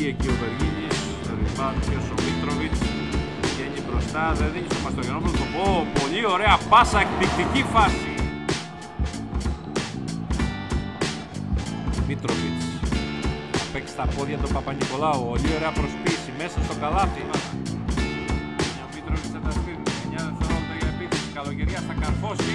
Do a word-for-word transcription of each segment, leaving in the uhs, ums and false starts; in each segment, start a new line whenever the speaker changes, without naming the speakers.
Εκεί, εκεί ο Βεργίνης, το rebound και ο Μίτροβιτς βγαίνει μπροστά, δεν δίνει στο Μαστρογιανόπουλο το πω, πολύ ωραία πάσα, εκπληκτική φάση. Μίτροβιτς θα παίξει τα πόδια του Παπα-Νικολάου, πολύ ωραία προσποίηση μέσα στο καλάθι. Ο Μίτροβιτς θα τα στείλει, εννιά δευτερόλεπτα για επίθεση, Καλογεριάς θα καρφώσει.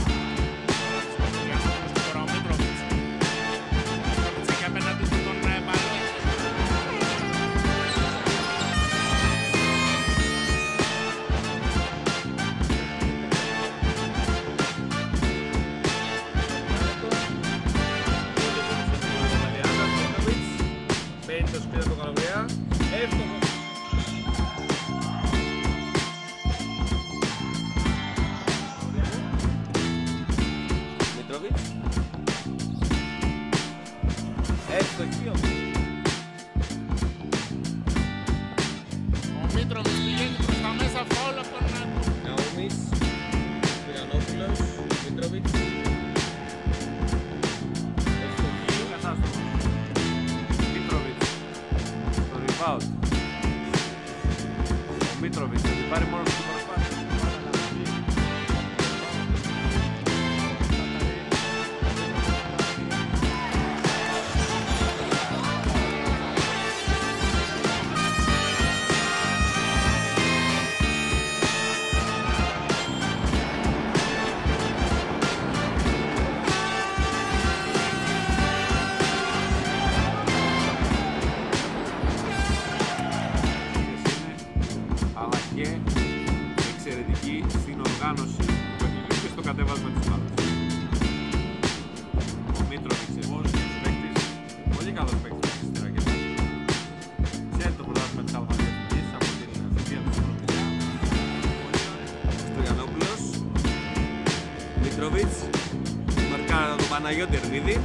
Το σπίτι του Καλογεριά, εύστοχο. Μίτροβιτς. Εύστοχη όμως.
Ο Μίτροβιτς πηγαίνει προς τα μέσα, φάουλ από τον
Ναούμις, Σπυρανόπουλος, Μίτροβιτς.
Ευτοχή, κατάστοχο. Μίτροβιτς, το rebound. Ο Μίτροβιτς θα την πάρει μόνο στην προσπάθεια. Αλλά και εξαιρετική στην οργάνωση του παιχνιδιού και στο κατέβασμα της μπάλας. Ο Μίτροβιτς εγώ στους παίκτης, πολύ καλός παίκτης στη ρακέτα. Ξέρει το πρωτάθλημα της Αλφαδιεθνής από την θητεία του στην Προμηθέα.
Στρογιανόπουλος, Μίτροβιτς, μαρκάρα τον Παναγιώτη Ερμίδη.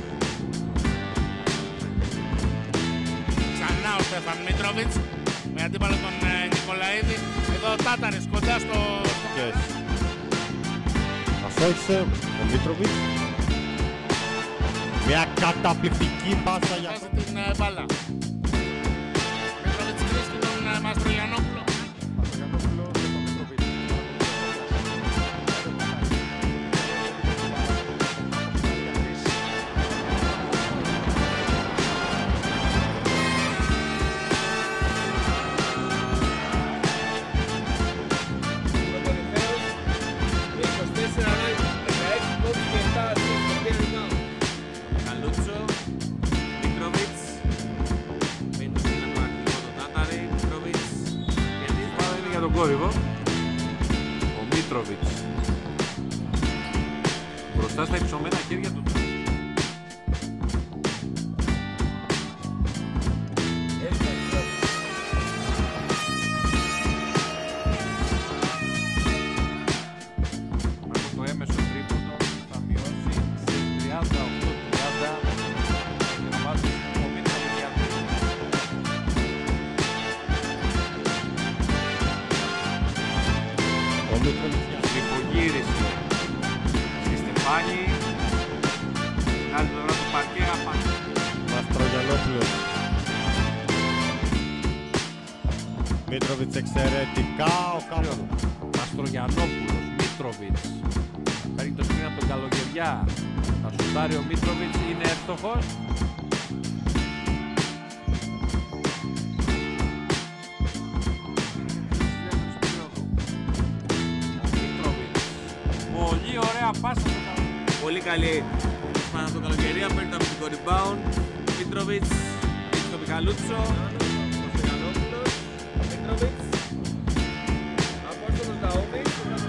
Ξανά ο Στέφαν Μίτροβιτς με αντίπαλο τον ε, Νικολαίδη. Εδώ ο Τάταρης κοντά στο...
Yes. Αστόχησε ο Μίτροβιτς. Μια καταπληκτική πάσα για
Βάζει την ε, μπάλα. Μίτροβιτς βρίσκει τον ε, Μαστρογιανόπουλο.
Καλούτσο, Μίτροβιτς. Μπαίνει στο ένα το αρχικό το Τάταρη, Μίτροβιτς.
Γιατί η μπάλα είναι για τον κόρυβο. Ο Μίτροβιτς μπροστά στα υψωμένα χέρια του. Με το έμεσο τρίποντο θα μειώσει σε τριάντα οκτώ τριάντα και να βάζει ο Μίτροβιτς για τρία.
ο Μίτροβιτς.
Τρυπογύριση στη Στεφάνη. Την άλλη πλευρά του παρκέ απάνω.
Μαστρογιανόπουλος. Μίτροβιτς εξαιρετικά ο Κάπου.
Μαστρογιανόπουλος, Μίτροβιτς. Παίρνει το σκριν από τον Καλογεριά. Θα σουτάρει ο Μίτροβιτς, είναι εύστοχος. Πολύ ωραία πάσα στο Καλογεριά.
Πολύ καλή πάνω από τον Καλογερία, παίρνει το αμυντικό rebound. Μίτροβιτς, έχει το Μιχαλούτσο. Ο Στρογιανόπουλος, Μίτροβιτς. Απόστολος Ναούμις.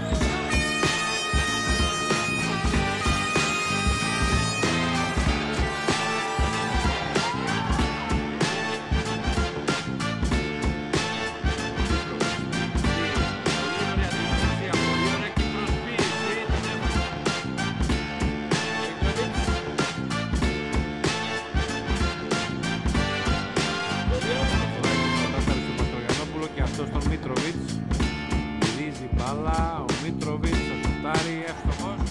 μπάλα, ο Μίτροβιτς θα σουτάρει, εύστοχος.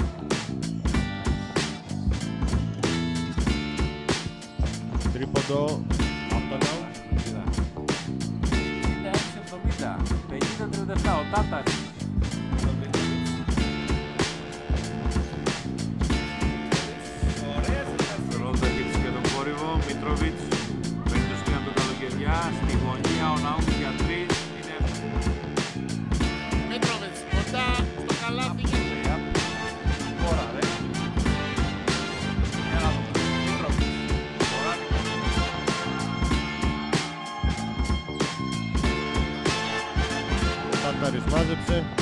Τρίποντο από τον Ναού.
εβδομήντα. πενήντα τριάντα επτά. Ο Τάταρης. Τον Μίτροβιτς. Ωραία συνεργασία. Ρόλτα και τον κόρυβο. Μίτροβιτς. Παίρνει το σκριν του καλοκαιριά. Στη γωνία ο Ναούμς για τρεις. Είναι εύκολο.
Μίτροβιτς κοντά στο καλάθι.
Τώρα ρε. Για να δούμε. Μίτροβιτς. Κοράνικο.
Ο Τάταρης μάζεψε.